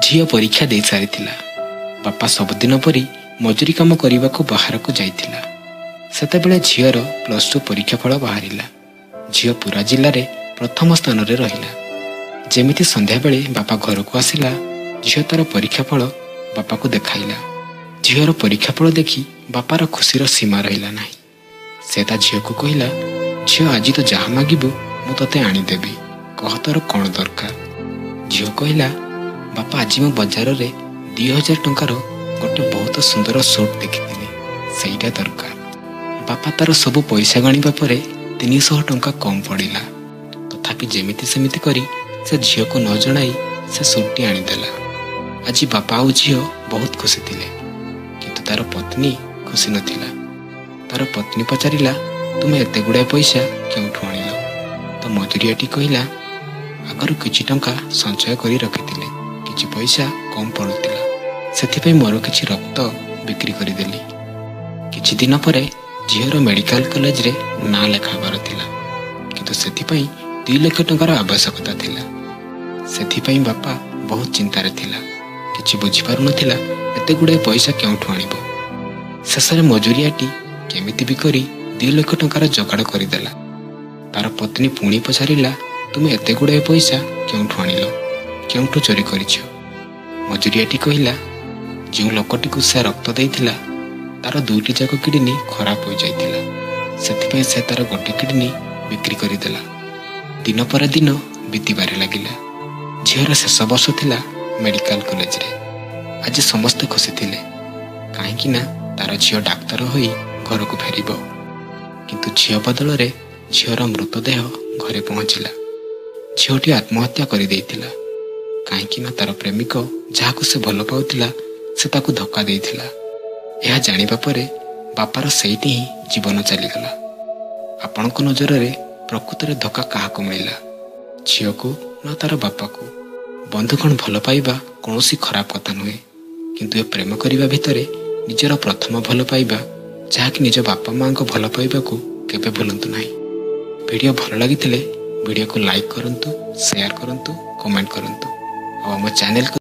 झील परीक्षा दे सारी बापा सबुदिन परी मजूरी काम करने को बाहर को जाइथिला। सेतेबेले झीर +2 परीक्षा फल बाहर। झील पूरा जिले में प्रथम स्थान में रहिला। जेमिति संध्या बेले बापा घर को आसिला, झील तार परीक्षा फल बापा को देखाइला। झीर परीक्षा फल देखी बापार खुशीर सीमा रहिला नाही। से ता झील को कहला, झील आज तो जहाँ मागिबू मु तते आनीदेवी, कह तोर कौन दरकार। झील कहला, बापा आज मु बजार रे 2000 टंकार गोटे बहुत सुंदर सूट देखी, सेटा दरकार। बापा तार सब पैसा गणिबा परे 300 टंका कम पड़िला। तथापि जेमिति सेमिति करी से झील को न जणाई से सूटटी आनीदेला। आज बापा और झील बहुत खुशी थिले, किंतु तार पत्नी खुशी नथिला। तार पत्नी पचारिला, तुम एते गुड़ाए पैसा क्योंठु आनिल? तो मजूरियाटी कहला, आगर किछि टंका संचय करी रखिथिले, किछि पैसा कम पड़ुतिला, सेथिपई मोर किछि रक्त बिक्री करिदेली। किछि दिन परे झीर मेडिकल कॉलेज रे ना लेखाबार थिला, किंतु सेथिपई 2 लाख टंकार आवश्यकता थिला। सेथिपई बापा बहुत चिंतार थिला, किछि बुझी पारु नथिला एते गुड़े पैसा क्योंठु आनिबो। शेषरे मजूरियाटी केमिति भी करी 2 लाख टंकार जोगाड़ करिदेला। तार पत्नी पुणी पचारिला, तुम एते गुड़े पैसा क्योंठु आनिल, क्योंठु चोरी करिछ? मजूरियाटी कहला, जो लोकटी को से रक्त देइथिला तार 2टी जाक किडनी खराब हो जाइथिला, सेथिपई से तार गोटे किडनी बिक्री करिदेला। दिन पर दिन बीतीबारे लागिला। झीर शेष वर्ष थिला मेडिकल कॉलेज रे। आज समस्ते खुशी थिले, काहेकि ना तार झील डाक्तर होई घर को फेरिबो। किंतु झील बदल रे झीर मृतदेह घरे पहुंचिला। झीलटी आत्महत्या करि देइथिला, काहेकि ना तार प्रेमिक जाहाको से भल पाउथिला से ताकू धक्का देइथिला। यह जानिबा परे बापार सेठी ही जीवन चलीगला। आपणक नजर रे प्रकृत रे धक्का काहाको मिलिला? झील को न तार बापा को? बंधुगण भल पाइबा कौनसी खराब कथा नुहे, किंतु ए प्रेम करिबा भितरे निजर प्रथम भल पाइबा जहाँकि निज बापा माँ को भल पाइबा को केबे भूलंतु नाही। वीडियो भल लागिथिले वीडियो को लाइक करंतु, शेयर करंतु, कमेंट करंतु और हम चैनल को